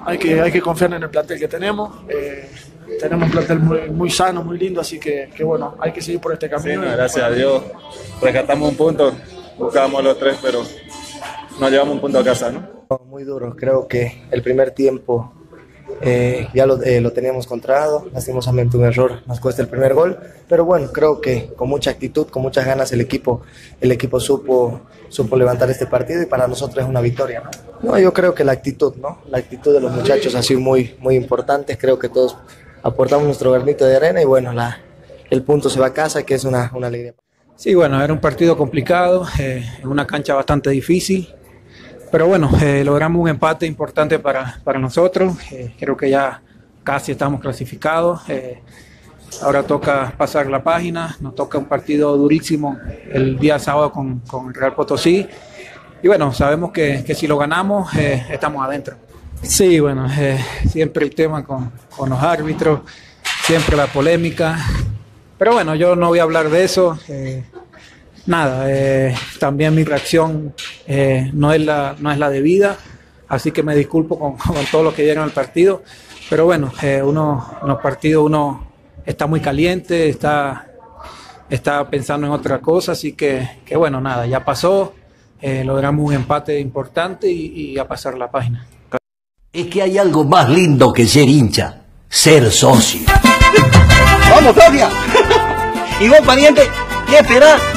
hay que confiar en el plantel que tenemos. Tenemos un plantel muy sano, muy lindo, así que bueno, hay que seguir por este camino. Sí, no, gracias a Dios rescatamos un punto, buscábamos los 3, pero nos llevamos un punto a casa, ¿no? Muy duro, creo que el primer tiempo ya lo teníamos controlado, lastimosamente un error nos cuesta el primer gol, pero bueno, creo que con mucha actitud, con muchas ganas el equipo supo levantar este partido y para nosotros es una victoria, ¿no? No, yo creo que la actitud, ¿no? La actitud de los muchachos ha sido muy importante, creo que todos aportamos nuestro granito de arena y bueno, el punto se va a casa, que es una alegría. Sí, bueno, era un partido complicado, en una cancha bastante difícil, pero bueno, logramos un empate importante para nosotros. Creo que ya casi estamos clasificados. Ahora toca pasar la página, nos toca un partido durísimo el día sábado con el Real Potosí. Y bueno, sabemos que si lo ganamos, estamos adentro. Sí, bueno, siempre el tema con los árbitros, siempre la polémica. Pero bueno, yo no voy a hablar de eso. También mi reacción no es la debida, así que me disculpo con todo lo que dieron al partido, pero bueno, en los partidos uno está muy caliente, está pensando en otra cosa, así que bueno, nada, ya pasó, logramos un empate importante y a pasar la página. Es que hay algo más lindo que ser hincha, ser socio. ¡Vamos, Claudia! ¿Y vos, pariente? ¿Qué esperás?